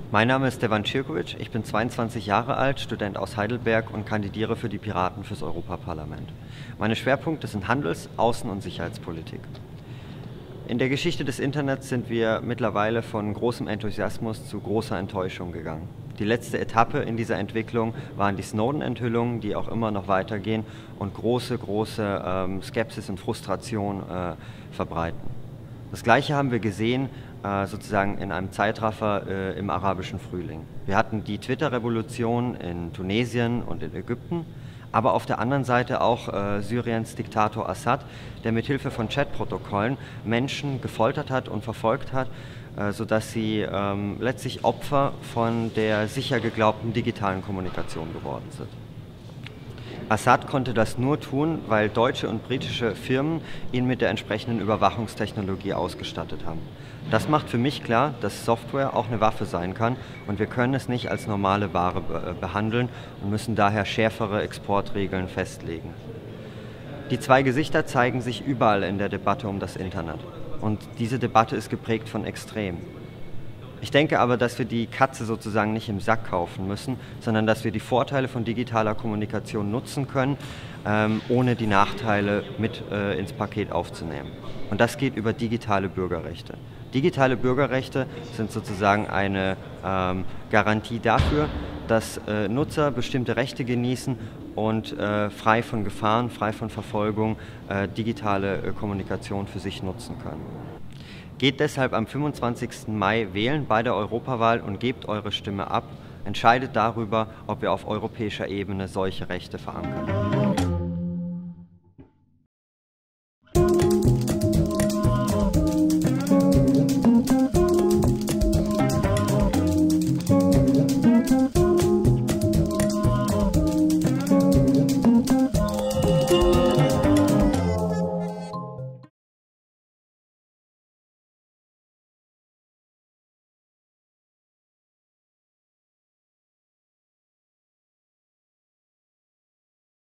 Mein Name ist Stevan Cirkovic, ich bin 22 Jahre alt, Student aus Heidelberg und kandidiere für die Piraten fürs Europaparlament. Meine Schwerpunkte sind Handels-, Außen- und Sicherheitspolitik. In der Geschichte des Internets sind wir mittlerweile von großem Enthusiasmus zu großer Enttäuschung gegangen. Die letzte Etappe in dieser Entwicklung waren die Snowden-Enthüllungen, die auch immer noch weitergehen und große Skepsis und Frustration verbreiten. Das Gleiche haben wir gesehen, sozusagen in einem Zeitraffer im arabischen Frühling. Wir hatten die Twitter-Revolution in Tunesien und in Ägypten, aber auf der anderen Seite auch Syriens Diktator Assad, der mithilfe von Chatprotokollen Menschen gefoltert hat und verfolgt hat, sodass sie letztlich Opfer von der sicher geglaubten digitalen Kommunikation geworden sind. Assad konnte das nur tun, weil deutsche und britische Firmen ihn mit der entsprechenden Überwachungstechnologie ausgestattet haben. Das macht für mich klar, dass Software auch eine Waffe sein kann und wir können es nicht als normale Ware behandeln und müssen daher schärfere Exportregeln festlegen. Die zwei Gesichter zeigen sich überall in der Debatte um das Internet und diese Debatte ist geprägt von Extremen. Ich denke aber, dass wir die Katze sozusagen nicht im Sack kaufen müssen, sondern dass wir die Vorteile von digitaler Kommunikation nutzen können, ohne die Nachteile mit ins Paket aufzunehmen. Und das geht über digitale Bürgerrechte. Digitale Bürgerrechte sind sozusagen eine Garantie dafür, dass Nutzer bestimmte Rechte genießen und frei von Gefahren, frei von Verfolgung digitale Kommunikation für sich nutzen können. Geht deshalb am 25. Mai wählen bei der Europawahl und gebt eure Stimme ab. Entscheidet darüber, ob wir auf europäischer Ebene solche Rechte verankern.